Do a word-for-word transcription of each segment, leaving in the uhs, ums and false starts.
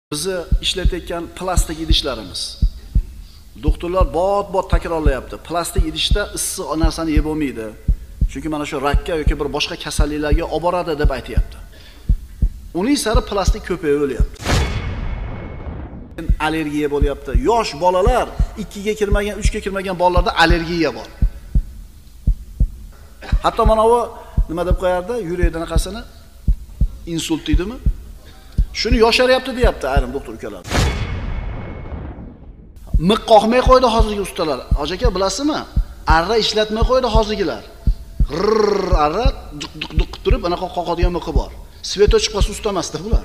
Bizi ishlatayotgan plastik idishlarimiz. Doktorlar bot-bot takrorlayapti. Plastik idishda issiq narsani yeb bo'lmaydi. Chunki mana shu rakka yoki bir boshqa kasalliklarga olib boradi deb aytayapti. Uning sari plastik ko'payib o'lyapti. Allergiya bo'lyapti. Yosh bolalar, ikki ga kirmagan, uch ga kirmagan bolalarda allergiya bor. Hatto mana bu nima deb qo'yardi? Yurakda qanaqasini insult deydimi? Shuni yosharyapti deyapti ayrim doktor ukalar. Miq qoqmay qo'ydi hozirgi ustalar. Hoji aka bilasizmi? Arra ishlatmay qo'ydi hozirgilar. Rrr arra duq-duq turib ana qoqadigan miqi bor. Sveto chiqsa ustamasdi bular.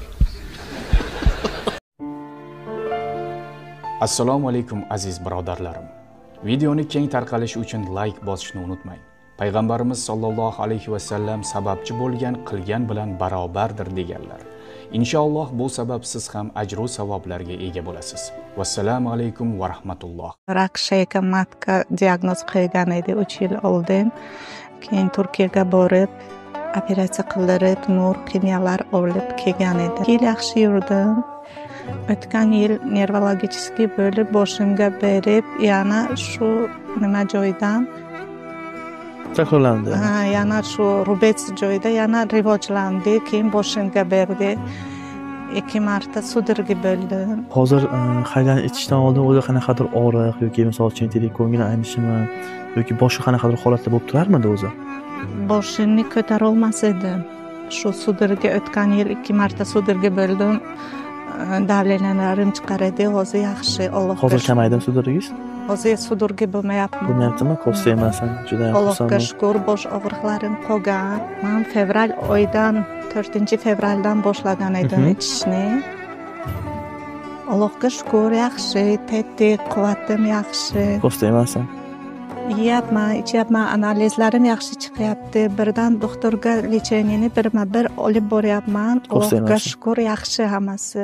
Assalomu alaykum aziz birodarlarim. Videoni keng tarqalishi uchun like bosishni unutmang. Payg'ambarimiz sollallohu alayhi va sallam sababchi bo'lgan qilgan bilan barobardir deganlar. Inshaalloh bu sabab siz ham ajru savoblarga ega bo'lasiz. Vassalomu alaykum va rahmatulloh. Rak shayka matka diagnoz qo'ygan edi uch yil oldin. Keyin Turkiyaga borib, operatsiya qildirib, nur kimyolar olib kelgan edi. Yil yaxshi yurdim. O'tgan yil nevrologichskiy bo'lib boshimga berib, yana shu nima joydan takrorlandi. Ha, yana shu rubets joyda yana rivojlandi, keyin boshimga berdi. ikki marta sudirgi bo'ldi. Hozir haydan etishdan oldin o'zi qanaqadir og'riq yoki misol uchun aytaylik ko'ngil aynishimi yoki boshqa qanaqadir holatlar bo'lib turarmidi o'zi? Boshimni ko'tara olmas edim. Shu sudirga o'tgan yil ikki marta sudirgi bo'ldim. Davlenalarim chiqar edi, hozir yaxshi, Allohga. Hozir kamaydimi sudirgingiz? Hozir sudirgi bo'lmayapti. Bo'lmayaptimi? Ko'rsa emasan, juda yaxshi. Allohga shukr, bosh og'riqlarim qolgan. Men fevral oyidan to'rtinchi fevraldan boshlagan edim ichishni. Allohga shukr, yaxshi, tetik, quvvatim yaxshi. Ko'rsa emasan. Yeyapman, ichyapman, analizlarim yaxshi chiqyapti. Birdan doktorga lecheniyani birma-bir olib boryapman. Allohga shukr, yaxshi hammasi.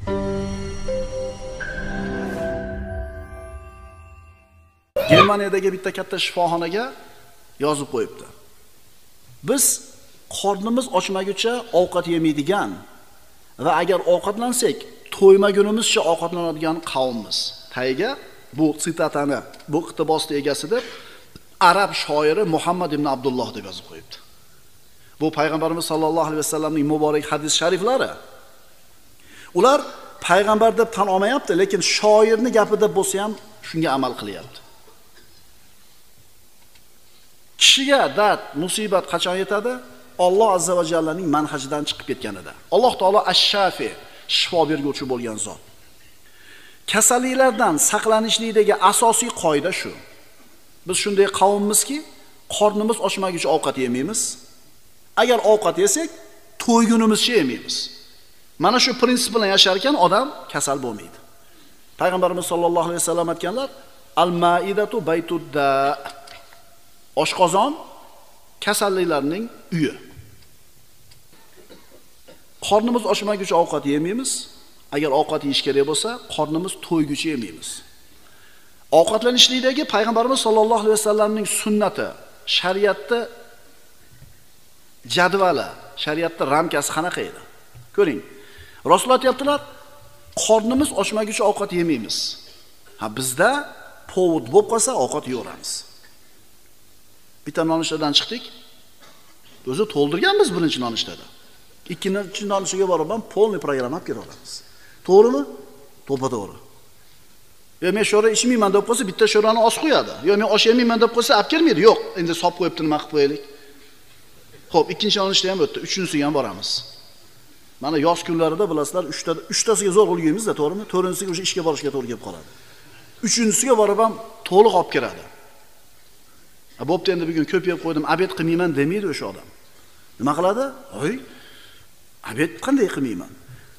Germaniyadagi bitta katta shifoxonaga yozib qo'yibdi. Biz qornimiz ochmaguncha ovqat yemaydigan va agar ovqatlansak, to'ymagunimizcha ovqatlanadigan qavmmiz. Tayiga bu sitatani, bu iqtibosning egasi deb arab shoiri Muhammad ibn Abdulloh deb yozib qo'yibdi. Bu payg'ambarimiz sollallohu alayhi vasallamning muborak hadis shariflari. Ular payg'ambar deb tan olmayapti, lekin shoirning gapi deb bo'lsa ham shunga amal qilyapti. Kishiga dard, musibat qachon yetadi? Alloh azza va jallaning manhajidan chiqib ketganida. Alloh taolo ash-shafi, shifo berguvchi bo'lgan zot. Kasalliklardan saqlanishlikdagi asosiy qoida shu. Biz shunday qavmmizki, qornimiz ochmaguncha ovqat yemaymiz. Agar ovqat yesak, to'ygunimizcha yemaymiz. Mana shu prinsip bilan yashar ekan odam kasal bo'lmaydi. Payg'ambarimiz sollallohu alayhi vasallam aytganlar: "Al-maidatu baytud-da." Oshqozon kasalliklarning uyi. Qornimiz ochmaguncha ovqat yemaymiz. Agar ovqat yeyish kerak bo'lsa, qornimiz to'yguncha yemaymiz. Ovqatlanishlikdagi payg'ambarimiz sollallohu alayhi vasallamning sunnati, shariatda jadvali, shariatda ramkasi qanaqa edi? Ko'ring. Rasululloh aytibdilar, qornimiz ochmaguncha ovqat yemaymiz. Ha, bizda povud bo'lib qolsa ovqat yeyveramiz. Bitta nonushtadan chiqdik. O'zi to'ldirganmiz birinchi nonushtada. Ikkinchi nonushtaga borib ham polniy programma olib kelaveramiz. To'g'rimi? To'g'ri-to'g'ri. Yo men sho'ra ichmayman deb qo'ysa, bitta sho'rani os qo'yadi. Yo men osh yemayman deb qo'ysa, olib kelmaydi. Yo'q, endi sop qo'yibdi, nima qilib qo'yaylik? Xo'p, ikkinchi nonushta ham o'tdi, uchinchisiga ham boramiz. Mana yoz kunlarida bilasizlar, uchta uchtasiga zo'r o'lgaymiz-da, to'g'rimi? to'rtinchisiga o'sha ishga borishga to'g'ri kelib qoladi. uchinchisiga borib ham to'liq olib keladi. Bo'pti, endi bugun ko'p yeb qo'ydim, obed qilmayman demaydi o'sha odam. Nima qiladi? Voy, obed qanday qilmayman?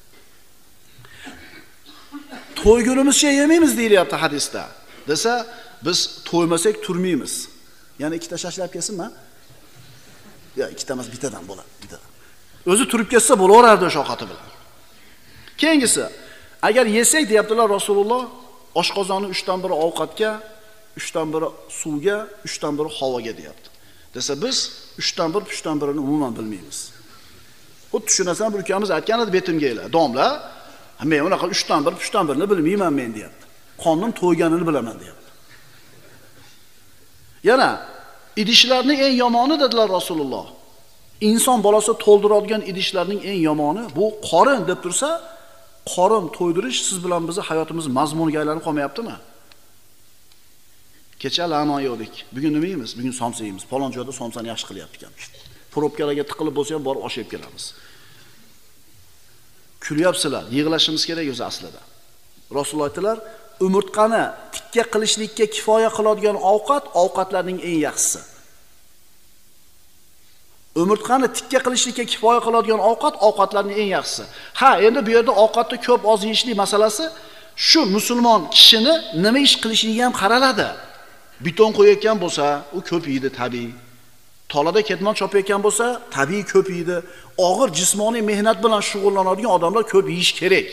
To'ygunimizcha yemaymiz deyilyapti hadisda. Desa, biz to'ymasak turmaymiz. Ya'ni ikkita shashlab kelsinmi? Yo, ikkita emas, bittadan bo'ladi, bittadan. O'zi turib ketsa bo'laverardi o'sha ovqati bilan. Keyingisi, agar yesak deyaptilar Rasululloh, oshqozonni uchdan biri ovqatga, uchdan biri suvga, uchdan biri havoga deyapti. Desa biz uchdan bir, uchdan birini umuman bilmaymiz. Xuddi shu narsani bir ukamiz aytgan edi betimga ela. Domla, Men unaqa uchdan bir, uchdan birini bilmayman men deyapti. Qornim to'yganini bilaman deyapti. Yana idishlarning eng yomoni dedilar Rasululloh. Inson bolasi to'ldiradigan idishlarning eng yomoni bu qorin deb tursa, qorin to'ydirish siz bilan bizni hayotimiz mazmuniga aylanib qolmayaptimi? Kecha lamon yedik. Bugun nima yeymiz? Bugun somsa yeymiz. Falon joyda somsani yaxshi qilyapti ekan. Probkalarga tiqilib bo'lsa ham borib oshib kelamiz. Kulyapsizlar, yig'lashimiz kerak o'zi aslida. Rasululloh aytdilar, umurtqani tikka qilishlikka kifoya qiladigan ovqat ovqatlarning eng yaxshisi. Umurtqani tikka qilishlikka kifoya qiladigan ovqat ovqatlarning eng yaxshisi. Ha, endi bu yerda ovqatni ko'p oz yeyishlik masalasi shu musulmon kishini nima ish qilishiga ham qaraladi. Beton qo'yayotgan bo'lsa, u ko'p yeydi tabiiy. Tolada ketmon chopayotgan bo'lsa, tabiiy ko'p yeydi. Og'ir jismoniy mehnat bilan shug'ullanadigan odamlar ko'p yeyish kerak.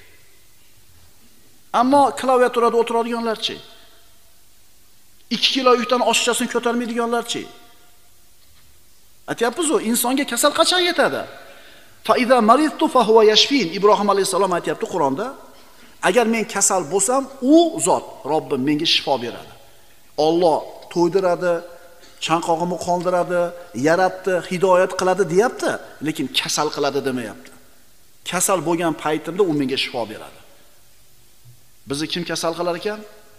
Ammo klaviaturada o'tiradiganlarchi? ikki kilo yukdan oshchasini ko'tarmaydiganlarchi? Aytyapmiz-ku, insonga kasal qachon yetadi? Fa iza maridtu fa huwa yashfin. Ibrohim alayhisalom aytayapti Qur'onda, agar men kasal bo'lsam, u zot Robbim menga shifo beradi. Alloh to'ydiradi, chanqog'imni qondiradi, yaratdi, hidoyat qiladi deyapti, lekin kasal qiladi demayapti. Kasal bo'lgan paytimda u menga shifo beradi. Bizni kim kasal qilar ekan?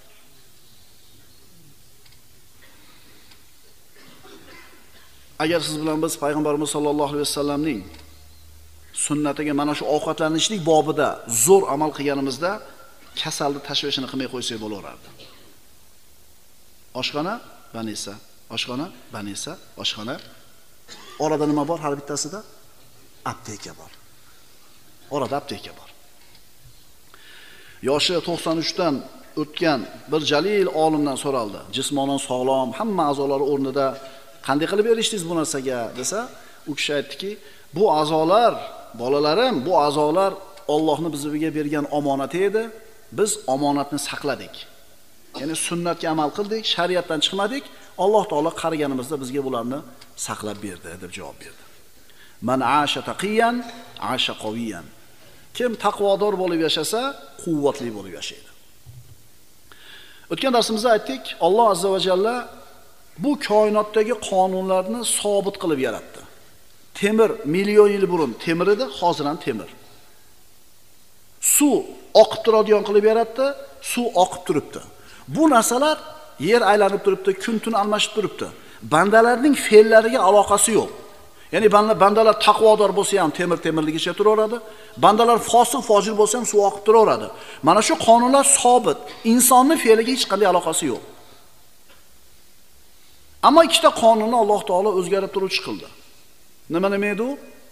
Agar siz bilan biz payg'ambarimiz sollallohu alayhi vasallamning sunnatiga mana shu ovqatlanishlik bobida zo'r amal qilganimizda kasalni tashvishini qilmay qo'ysak bo'laverardi. Oshxona, banisa, oshxona, banisa, oshxona. Orada nima bor? Har bittasida apteka bor. Orada apteka bor. Yoshi to'qson uch dan o'tgan bir jalil olimdan so'raldi. Jismonan sog'lom, hamma a'zolari o'rnida qanday qilib erishdingiz bu narsaga desa, u kishi aytdiki, bu a'zolar, bolalarim, bu a'zolar Allohning bizga bergan omonati edi. Biz omonatni saqladik. Ya'ni sunnatga amal qildik, shariatdan chiqmadik. Alloh taolo qariganimizda bizga bularni saqlab berdi deb javob berdi. Man aasha taqiyan, aasha qawiyan. Kim taqvodor bo'lib yashasa, quvvatli bo'lib yashaydi. O'tgan darsimizda aytdik, Alloh azza va jalla bu koinotdagi qonunlarni sobit qilib yaratdi. Temir million yil burun temir edi, hozir ham temir. Suv oqib turadigan qilib yaratdi, suv oqib turibdi. Bu narsalar yer aylanib turibdi, kun tun almashib turibdi. Bandalarning fe'llariga aloqasi yo'q. Ya'ni bandalar taqvodor bo'lsa ham temir temirligicha turaveradi, bandalar fosiq fojir bo'lsa ham suv oqib turaveradi. Mana shu qonunlar sobit, insonning fe'liga hech qanday aloqasi yo'q. Ammo ikkita qonunni Alloh taolo o'zgarib turuvchi qildi. Nima nima edi u?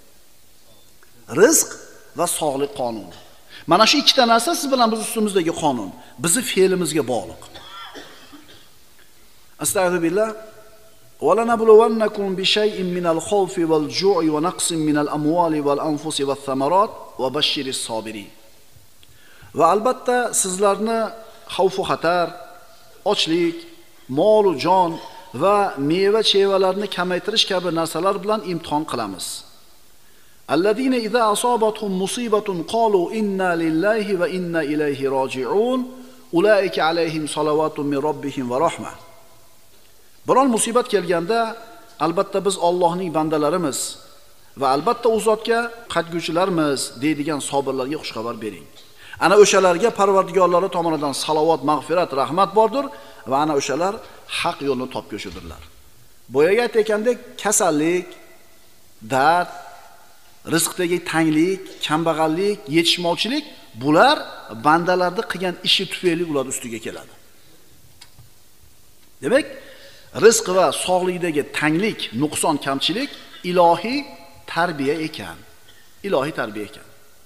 Rizq va sog'lik qonuni. Mana shu ikkita narsa siz bilan biz ustimizdagi qonun, bizning fe'limizga bog'liq. Astagfirullah. Wa lanabluwannakum bi shay'in minal khawfi wal ju'i wa naqsin minal amwali wal anfusi wath thamarat wa bashshiris sabirin. Va albatta sizlarni xavf va xatar, ochlik, mol va jon va meva-chevalarni kamaytirish kabi narsalar bilan imtihon qilamiz. Alladine idza asabatuhum musibatun qalu inna lillahi va inna ilayhi roji'un ulaika alayhim salavatun min robbihim va rahmah. Biron musibat kelganda albatta biz Allohning bandalarimiz va albatta u zotga qaytguvchilarmiz deydigan sabirlarga xush xabar bering. Ana o'shalarga Parvardigorlari tomonidan salovat, mag'firat, rahmat bordir va ana o'shalar haq yo'lni topguchidirlar. Boyaga aytgandek, kasallik, dard, rizqdagi tanglik, kambag'allik, yetishmovchilik bular bandalarning qilgan ishi tufayli ular ustiga keladi. Demak, rizq va sog'likdagi tanglik, nuqson, kamchilik ilohiy tarbiya ekan. Ilohiy tarbiya ekan.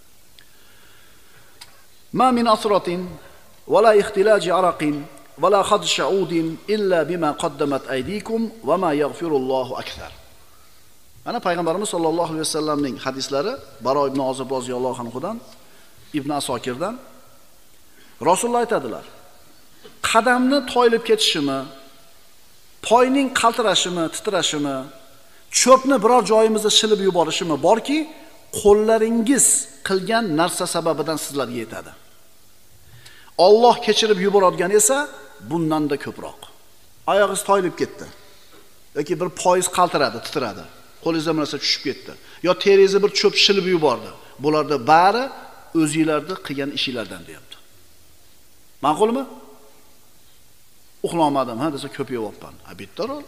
Ma min asratin va la ihtilaji araqin va la khad sha'udin illa bima qaddamat aydikum va ma yaghfirullohu akthar. Mana payg'ambarimiz sollallohu alayhi vasallamning hadislari Baro ibn Ozib roziyallohu anhudan, Ibn Asokirdan Rasululloh aytadilar: qadamni toyilib ketishimi, poyning qaltirashimi, titrashimi, cho'pni biror joyimizda shilib yuborishimi borki, qo'llaringiz qilgan narsa sababidan sizlarga yetadi. Alloh kechirib yuboradigan esa bundan-da ko'proq. Oyog'ingiz toyilib ketdi yoki bir poyiz qaltiradi, titradi. Qo'lingizdan bir narsa tushib ketdi. Yo teringizni bir cho'p shilib yubordi. Bularda bari o'zingizlarning qilgan ishinglardan deyapti. Ma'qulmi? Uxlamadim, ha desa ko'payyapman. Ha bittarol.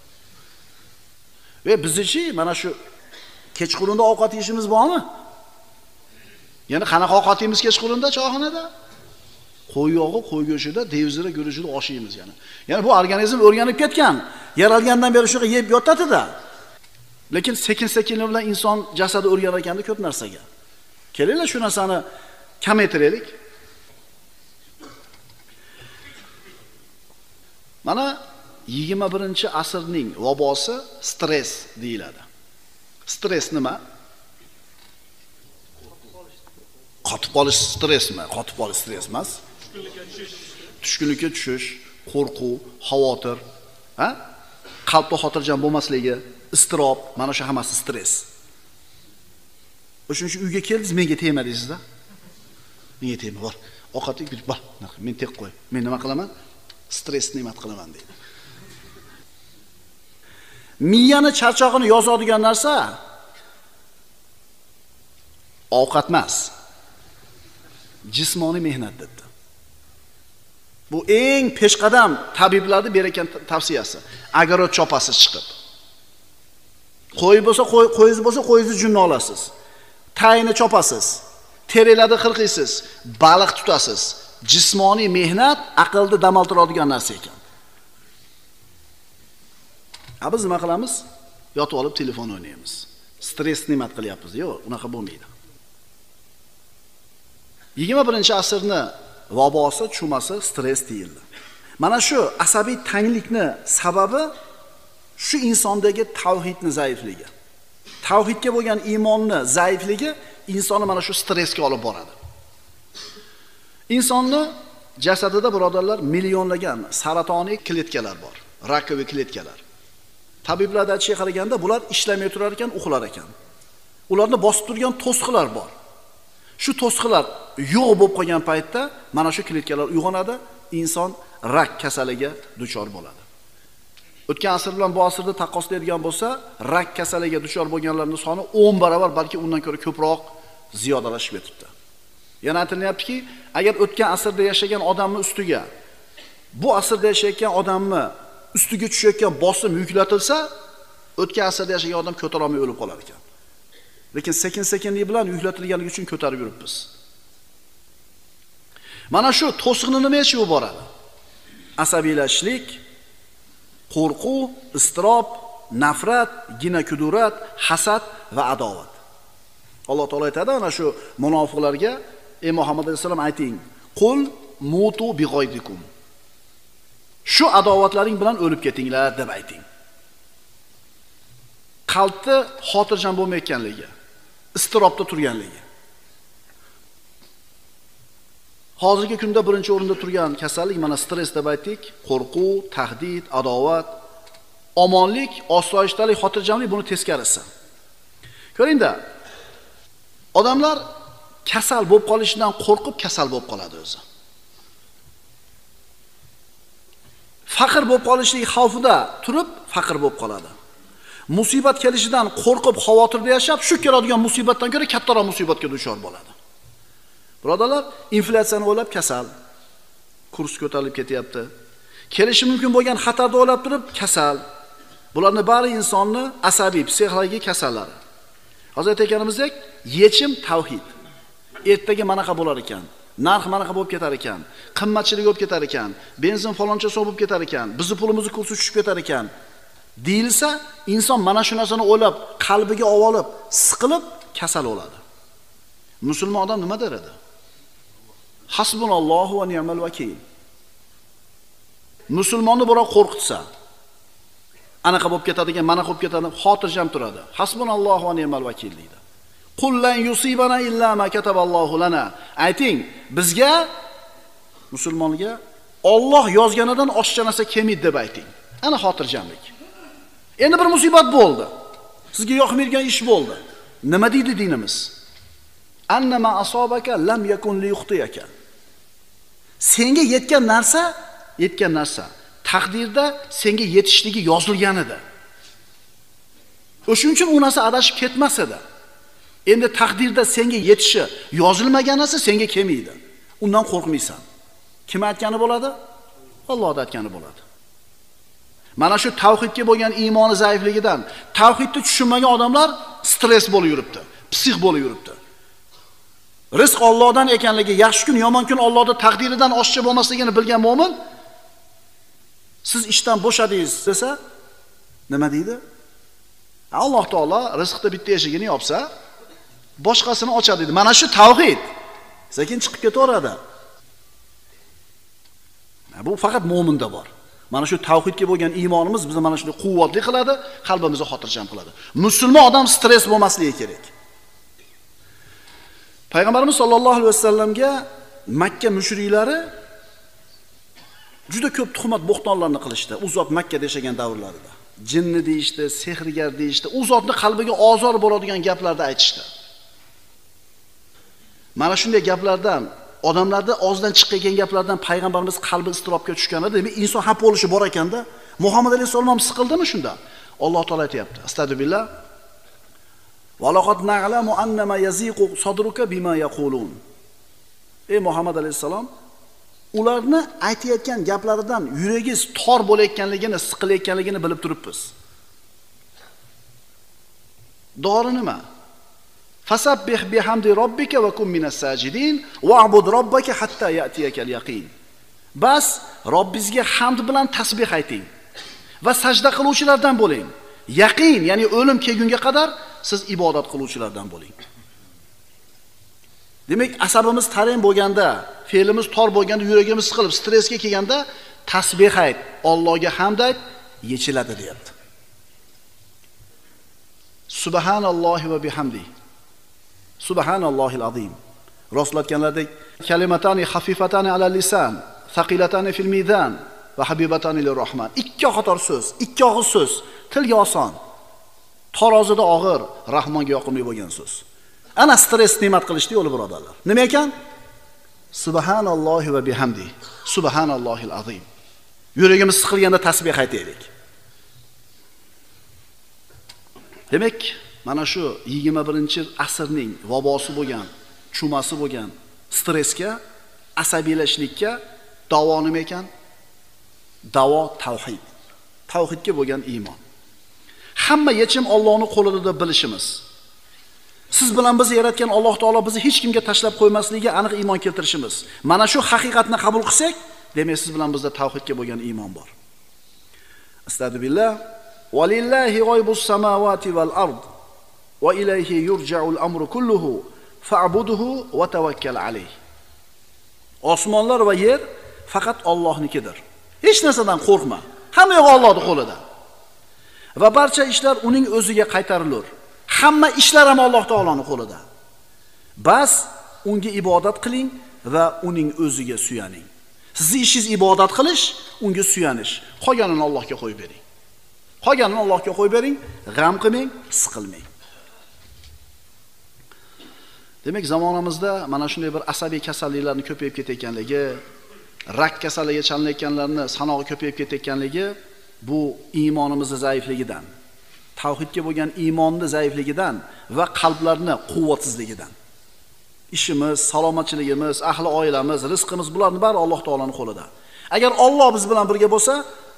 Ve bizchi mana shu kechqurunda ovqat yeyishimiz bormi? Ya'ni qanaqa ovqat yeymiz kechqurunda choyxonada? Qo'y yog'i, qo'y go'shtida, devzira go'shtida osh yeymiz yani. Ya'ni bu organizm o'rganib ketgan. Yaralgandan beri shunaqa yeb yotadi-da. Lekin sekin-sekin bilan inson jasadi o'rganar ekanda ko'p narsaga. Kelinglar shu narsani kamaytiraylik. Mana yigirma birinchi asrning vabosi stress deyiladi. Stress nima? Qotib qolish stressmi? Qotib qolish stress emas. Tushkunlikka tushish, qo'rquv, xavotir, ha? Qalbda xotirjam bo'lmasligi, iztirob, mana shu hammasi stress. O'shuning uchun uyga keldingiz, menga tegmadingizda. Menga tegma, bor. Ovqatga kirib, bor. Men tek qo'y. Men nima qilaman? Stressni emat qilaman deydi. Miyani charchog'ini yozadigan narsa ovqat emas. Jismoniy mehnat dedi. Bu eng peshqadam tabiblarning bergan tavsiyasi. Agar ot chopasiz chiqib. Qo'y bo'lsa, qo'y, qo'yingiz bo'lsa, qo'yingizni junni olasiz. Tayini chopasiz. Terilarni qirqiysiz, baliq tutasiz. Jismoniy mehnat aqlni dam oltiradigan narsa ekan. Ha biz nima qilamiz? Yotib olib telefon o'ynaymiz. Stress nima qilyapmiz? Yo'q, unaqa bo'lmaydi. yigirma birinchi asrni vabosi, chumasi stress deyildi. Mana shu asabiy tanglikni sababi shu insondagi tavhidning zaifligi. Tavhidga bo'lgan iymonning zaifligi insonni mana shu stressga olib boradi. Insonni jasadida birodarlar millionlagan saratoniy kletkalar bor, rakoviy kletkalar. Tabiblarda aytishiga qaraganda bular ishlamay turar ekan, uxlar ekan. Ularni bosib turgan to'siqlar bor. Shu to'siqlar yo'q bo'lib qolgan paytda mana shu kletkalar uyg'onadi, inson rak kasaliga duchor bo'ladi. O'tgan asr bilan bu asrda taqqoslaydigan bo'lsa, rak kasaliga duchor bo'lganlarning soni o'n barobar, balki undan ko'ra ko'proq ziyodalashib ketibdi. Yana aytilyaptiki, agar o'tgan asrda yashagan odamning ustiga bu asrda yashayotgan odamni ustiga tushayotgan bosim yuklatilsa, o'tgan asrda yashagan odam ko'tara olmay o'lib qolar ekan. Lekin sekin-sekinlik bilan yuklatilganligi uchun ko'tarib yuribmiz. Mana shu to'siqni nima yechib boradi? Asabiylashlik, qo'rquv, iztirob, nafrat, gina-kudurat, hasad va adovat. Alloh taolo aytadi ana shu munofiqlarga: "Ey Muhammad alayhisalom ayting, qul mutu bi g'oydikum." Shu adovatlaring bilan o'lib ketinglar deb ayting. Qalbda xotirjam bo'lmayotganligi, istirobda turganligi. Hozirgi kunda birinchi o'rinda turgan kasallik mana stress deb aytdik, qo'rquv, tahdid, adovat, omonlik, osoyishtalik, xotirjamlik buni teskarisi. Ko'ringda, odamlar kasal bo'lib qolishidan qo'rqib kasal bo'lib qoladi o'zi. Faqir bo'lib qolishlik xavfida turib faqir bo'lib qoladi. Musibat kelishidan qo'rqib xavotirda yashab, shu keladigan musibatdan ko'ra kattaroq musibatga duchor bo'ladi. Birodarlar, inflyatsiyani o'ylab kasal, kurs ko'tarilib ketyapti. Kelishi mumkin bo'lgan xatarni o'ylab turib kasal. Bularning bari insonni asabiy, psixologik kasallari. Hozir aytganimizdek, yechim tavhid. Ertaga manaqa bo'lar ekan, narx manaqa bo'lib ketar ekan, qimmatchilik bo'lib ketar ekan, benzin faloncha so'm bo'lib ketar ekan, bizning pulimizni kursi tushib ketar ekan. Deyilsa, inson mana shu narsani o'ylab, qalbiga olib, siqilib kasal bo'ladi. Musulmon odam nima der edi? Hasbunallohu va ni'mal vakil. Musulmonni biroq qo'rqitsa, anaqa bo'lib ketadigan, mana bo'lib ketadi, xotirjam turadi. Hasbunallohu va ni'mal vakil deydi. Qul lan yusibana illa ma kataballohu lana. Ayting, bizga musulmonga Alloh yozganidan oshcha narsa kelmaydi deb ayting. Ana xotirjamlik. Endi bir musibat bo'ldi. Sizga yoqmaydigan ish bo'ldi. Nima deydi dinimiz? annama asobaka lam yakun liyuxtiyaka. Senga yetgan narsa, yetgan narsa taqdirda senga yetishligi yozilgan edi. O'shuning uchun u narsa adashib ketmas edi. Endi taqdirda senga yetishi yozilmagan narsa senga kelmaydi. Undan qo'rqmaysan. Kim aytgani bo'ladi? Alloh aytgani bo'ladi. Mana shu tavhidga bo'lgan iymoni zaifligidan, tavhidni tushunmagan odamlar stress bo'lib yuribdi, psix bo'lib yuribdi. Rizq Allohdan ekanligi, yaxshi kun, yomon kun Allohning taqdiridan oshiqcha bo'lmasligini bilgan mu'min siz ishdan bo'shadingiz desa, nima deydi? Alloh taolo rizqda bitta eshigini yopsa, boshqasini ochadi deydi. Mana shu tavhid. Sekin chiqib ketaveradi. Bu faqat mu'minda bor. Mana shu tavhidga bo'lgan iymonimiz bizni mana shunday quvvatli qiladi, qalbimizni xotirjam qiladi. Musulmon odam stress bo'lmasligi kerak. Payg'ambarimiz sollallohu alayhi vasallamga Makka mushriklari juda ko'p tuhmat bo'xtonlarni qilishdi. U zot Makka yashagan davrlarida. Jinni deyishdi, sehrgar deyishdi. U zotning qalbiga ozor bo'ladigan gaplarni aytishdi. Mana shunday gaplardan, odamlarda og'zidan chiqqan gaplardan payg'ambarimiz qalbi istirobga tushgan edi. Demak, inson xafa bo'lishi bor ekanda, Muhammad alayhisalom ham siqildimi shunda? Alloh taolo aytayapti. Astagfirullah. Va laqad na'lamu annama yaziqu sadruka bima yaqulun. Ey Muhammad alayhisalom, ularni aytayotgan gaplaridan yuragingiz tor bo'layotganligini, siqilayotganligini bilib turibmiz. Dori nima? Fasabbih bihamdi robbika va kun minas sajidin wa'bud robbaka hatta ya'tiyakal yaqin. Bas Robbingizga hamd bilan tasbih ayting va sajda qiluvchilardan bo'ling. Yaqin, ya'ni o'lim kelgunga qadar siz ibodat qiluvchilardan bo'ling. Demak, asabimiz tarin bo'lganda, fe'limiz tor bo'lganda, yuragimiz siqilib, stressga kelganda tasbih ayt, Allohga hamd ayt, yechiladi deyapti. Subhanallohi va bihamdihi. Subhanallohil azim. Rasul aytganlardek, kalimatani xafifatani ala lisan, thaqilatani fil mizan va habibatani lir rahman. Ikki qator so'z, ikki og'iz so'z, tilga oson, tarozida og'ir, Rahmonga yoqimli bo'lgan so'z. Ana stress ne'mat qilishdi yo'li birodarlar. Nima ekan? Subhanallohi va bihamdihi. Subhanallohil azim. Yuragimiz siqilganda tasbih aytaylik. Demak, mana shu yigirma birinchi asrning vabosi bo'lgan, chumasi bo'lgan stressga, asabiylashlikka davo nima ekan? Davo tavhid. Tavhidga bo'lgan iymon. Hamma yechim Allohning qo'lida deb bilishimiz. Siz bilan bizni yaratgan Alloh taolo bizni hech kimga tashlab qo'ymasligiga aniq iymon keltirishimiz. Mana shu haqiqatni qabul qilsak, demak siz bilan bizda tavhidga bo'lgan iymon bor. Astagfirullah. Walillahi g'oybus samawati val ard va ilayhi yurja'ul amru kulluhu fa'buduhu va tawakkal alayh. Osmonlar va yer faqat Allohnikidir. Hech narsadan qo'rqma. Hamma yo'q Allohning qo'lida. Va barcha ishlar uning o'ziga qaytarilur. Hamma ishlar ham Alloh taoloning qo'lida. Bas unga ibodat qiling va uning o'ziga suyaning. Sizning ishingiz ibodat qilish, unga suyanish. Qolganini Allohga qo'yib bering. Qolganini Allohga qo'yib bering, g'am qilmang, siqilmang. Demak, zamonamizda mana shunday bir asabiy kasalliklarni ko'payib ketayotganligi, rak kasalligiga chalinayotganlarni sanog'i ko'payib ketayotganligi bu iymonimizning zaifligidan, tavhidga bo'lgan iymonning zaifligidan va qalblarni quvvatsizligidan. Ishimiz, salomatchiligimiz, ahli oilamiz, rizqimiz bularning bari Alloh taolaning qo'lida. Agar Alloh biz bilan birga bo'lsa,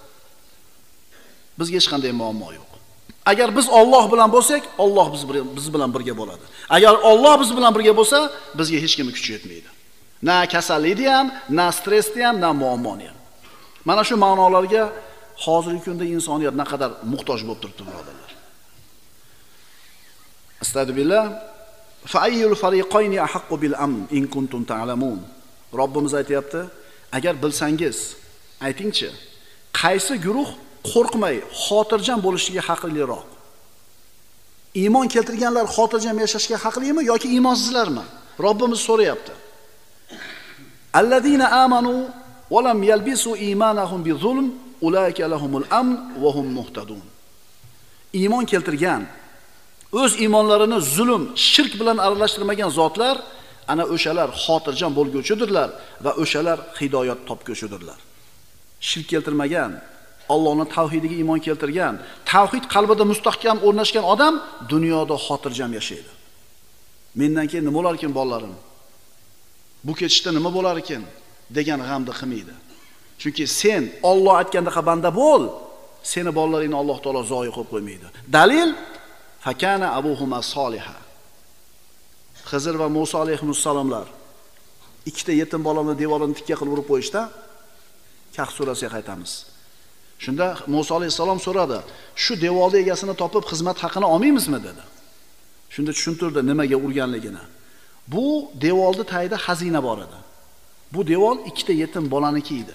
bizga hech qanday muammo yo'q. Agar biz Alloh bilan bo'lsak, Alloh biz biz bilan birga bo'ladi. Agar Alloh biz bilan birga bo'lsa, bizga hech kim kuch yetmaydi. Na kasallikni ham, na stressni ham, na muammoni ham. Mana shu ma'nolarga hozirgi kunda insoniyat naqadar muhtoj bo'lib turibdi, birodarlar. Astagfirullah. Fa ayyul fariqayni ahaqqu bil amn in kuntum ta'lamun. Robbimiz aytayapti, agar bilsangiz, aytingchi, qaysi guruh qo'rqmay, xotirjam bo'lishiga haqliroq? Iymon keltirganlar xotirjam yashashga haqlimi yoki iymonsizlarmi? Robbimiz so'rayapti. Allazina amanu va lam yalbisu imanahum bizulm ulaika lahumul amn va hum muhtadun. Iymon keltirgan o'z iymonlarini zulm, shirk bilan aralashtirmagan zotlar ana o'shalar xotirjam bo'lguvchidirlar va o'shalar hidoyat topguvchidirlar. Shirk keltirmagan, Allohning tavhidiga iymon keltirgan, tavhid qalbida mustahkam o'rnashgan odam dunyoda xotirjam yashaydi. Mendan keyin nima bo'lar ekan bolalarim? Bu ketishda nima bo'lar ekan degan g'amni qilmaydi. Chunki sen Alloh aytgandaqa banda bo'l, seni bolalaringni Alloh taolo zoyi qilib qo'ymaydi. Dalil fakana abuhuma soliha. Xizr va Musa alayhimussalomlar ikkita yetim bolani devorni tikka qilib urib qo'yishda Kahf surasiga qaytamiz. Shunda Musa alayhissalom so'radi, "Shu devorning egasini topib xizmat haqini olmaymizmi?" dedi. Shunda tushuntirdi nimaga urganligini. Bu devorning tagida xazina bor edi. Bu devor ikkita yetim bolaniki edi.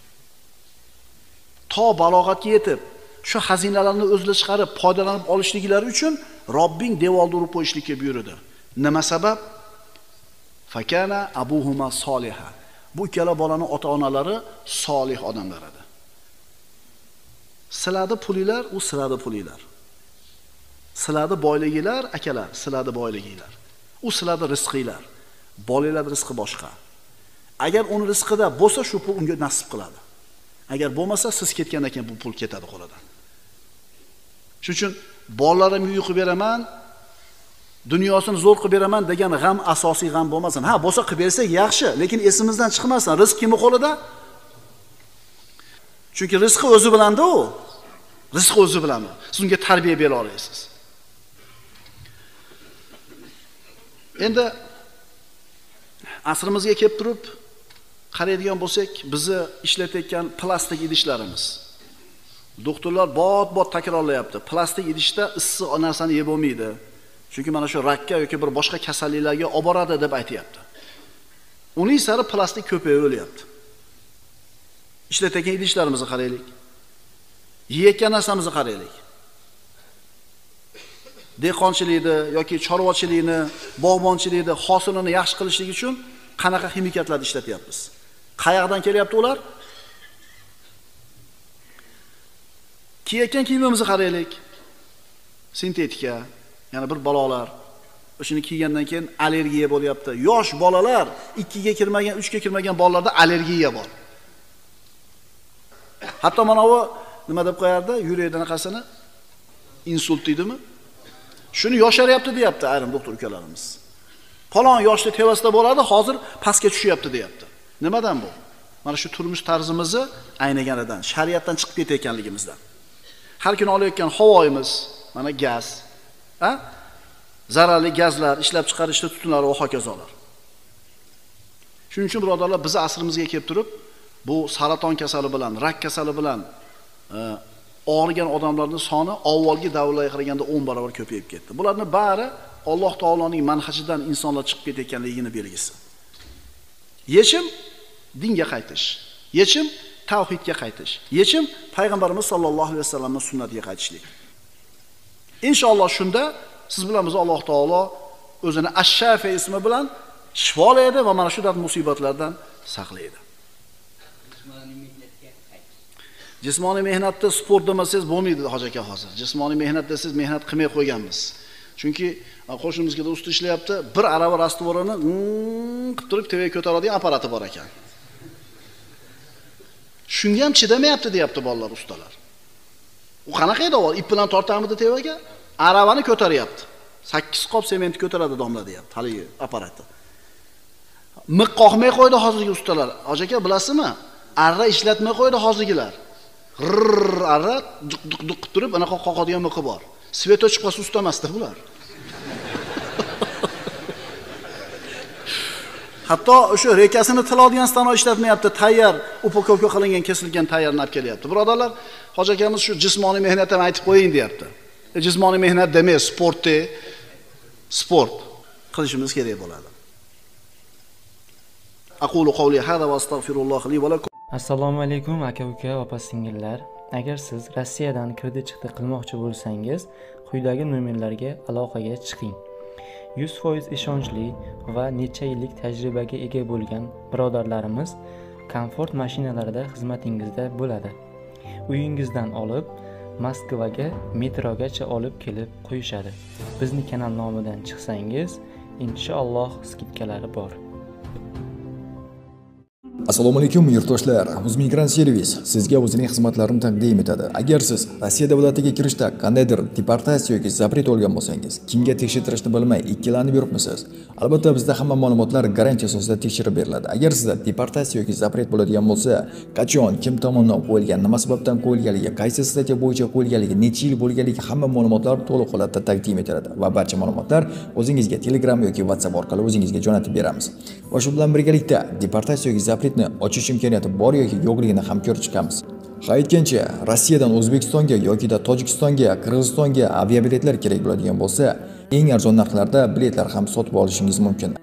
To balog'atga yetib, shu xazinalarni o'zlari chiqarib, foydalanib olishliklari uchun Robbing devorni urib qo'yishlikka buyurdi. Nima sabab? Fakana abuhuma soliha. Bu ikkala bolaning ota-onalari solih odamlar edi. Sizlarning pulilar, u sizlarning pulilar. Sizlarning boyligilar, akalar, sizlarning boyligilar. U sizlarning rizqinglar. Bolalarning rizqi boshqa. Agar uni rizqida bo'lsa, shu pul unga nasib qiladi. Agar bo'lmasa, siz ketgandan keyin bu pul ketadi qo'lidan. Shuning uchun bolalarimga uy qilib beraman, dunyosini zo'r qilib beraman degan g'am asosiy g'am bo'lmasin. Ha, bo'lsa qilib bersak yaxshi, lekin esimizdan chiqmasin. Rizq kimning qo'lida? Chunki rizqi o'zi bilanda u. Rizqi o'zi bilan. Siz unga tarbiya bera olasiz. Endi asrimizga kelib turib qaraydigan bo'lsak, bizni ishlatayotgan plastik idishlarimiz. Doktorlar bot-bot takrorlayapti. Plastik idishda issiq narsani yeb bo'lmaydi. Chunki mana shu rakka yoki bir boshqa kasalliklarga olib boradi deb aytayapti. Uning sari plastik ko'payib o'lyapti. Ishlatayotgan idishlarimizni qaraylik. Yeyotgan narsamizni qaraylik. Dehqonchilikni yoki chorvachilikni, bog'bonchilikni hosilini yaxshi qilishlik uchun qanaqa ximikatlarni ishlatyapmiz? Qayoqdan kelyapti ular? Kiyayotgan kiyimimizni qaraylik. Sintetika, yana bir balolar. O'shini kiygandan keyin allergiya bo'lyapti. Yosh bolalar, ikkiga kirmagan, uchga kirmagan bolalarda allergiya bor. Hatto mana bu nima deb qo'yardi? Yurakda qanaqasini? Insult deydimi? Shuni yosharyapti deyapti ayrim doktor ukalarimiz. Falon yoshda tevasida bo'ladi, hozir pastga tushyapti deyapti. Nimadan bu? Mana shu turmush tarzimizni aynaganidan, shariatdan chiqib ketayotganligimizdan. Har kuni olayotgan havoyimiz, mana gaz, ha? Zararli gazlar, ishlab chiqarishda tutunlar va hokazolar. Shuning uchun birodarlar, biz asrimizga kelib turib, bu saraton kasali bilan, rak kasali bilan og'rigan odamlarning soni avvalgi davrlarga qaraganda o'n barobar ko'payib ketdi. Bularning bari Alloh taoloning manhajidan insonlar chiqib ketayotganligining belgisi. Yechim dinga qaytish. Yechim tavhidga qaytish. Yechim payg'ambarimiz sollallohu alayhi vasallamning sunnatiga qaytishlik. Inshaalloh shunda siz bilan biz Alloh taolo o'zini Ash-Shafi ismi bilan shifolaydi va mana shu dard musibatlardan saqlaydi. Jismoniy mehnatda sport demasangiz bo'lmaydi hoji aka hozir. Jismoniy mehnatda siz mehnat qilmay qo'yganmiz. Chunki qo'shnimizga do'st ishlayapti, bir arava rastvorini qilib turib tevaga ko'taradigan apparati bor ekan. Shunga ham chidamayapti deyapti bolalar, ustalar. U qanaqa edi avval ip bilan tortamidi tevaga, aravani ko'taryapti. sakkiz qop sement ko'taradi domla deyapti haligi apparati. Miq qoqmay qo'ydi hozirgi ustalar. Hoji aka bilasizmi? Arra ishlatmay qo'ydi hozirgilar. Rrr, arra duq-duq-duq qilib turib, anaqa qoqadigan miqi bor. Sveto chiqib qolsa ustamasdi bular. Hatto o'sha rekasini tiladigan stano ishlatmayapti, tayyor, upakovka qilingan, kesilgan tayyorni olib kelyapti. Birodarlar, hoji akamiz shu jismoniy mehnatni aytib qo'ying deyapti. E, jismoniy mehnat demay, sportni, sport qilishimiz kerak bo'ladi. Aqulu qawli hada va astagfirulloh li va lakum. Assalomu alaykum aka-uka, opa-singillar. Agar siz Rossiyadan kredit chiqdi qilmoqchi bo'lsangiz, quyidagi nomerlarga aloqaga chiqing. yuz foiz ishonchli va necha yillik tajribaga ega bo'lgan birodarlarimiz komfort mashinalarida xizmatingizda bo'ladi. Uyingizdan olib, Moskvaga metrogacha olib kelib qo'yishadi. Bizni kanal nomidan chiqsangiz, inshaalloh skidkalari bor. Assalomu alaykum yurtdoshlar. Uzmigrant servis sizga o'zining xizmatlarini taqdim etadi. Agar siz Rossiya davlatiga kirishda qandaydir deportatsiya yoki zapret olgan bo'lsangiz, kimga tekshirtirishni bilmay ikkilanib yuribmisiz? Albatta bizda hamma ma'lumotlar garantiya asosida tekshirib beriladi. Agar sizda deportatsiya yoki zapret bo'ladigan bo'lsa, qachon, kim tomonidan qo'yilgan, nima sababdan qo'yilganligi, qaysi statiya bo'yicha qo'yilganligi, necha yil bo'lganligi hamma ma'lumotlar to'liq holatda taqdim etiladi va barcha ma'lumotlar o'zingizga Telegram yoki WhatsApp orqali o'zingizga jo'natib beramiz. Va shu bilan birgalikda deportatsiya yoki zapretni ochish imkoniyati bor yoki yo'qligini ham ko'rib chiqamiz. Ha aytgancha, Rossiyadan O'zbekistonga yoki da Tojikistonga, Qirg'izistonga aviabiletlar kerak bo'ladigan bo'lsa, eng arzon narxlarda biletlar ham sotib olishingiz mumkin.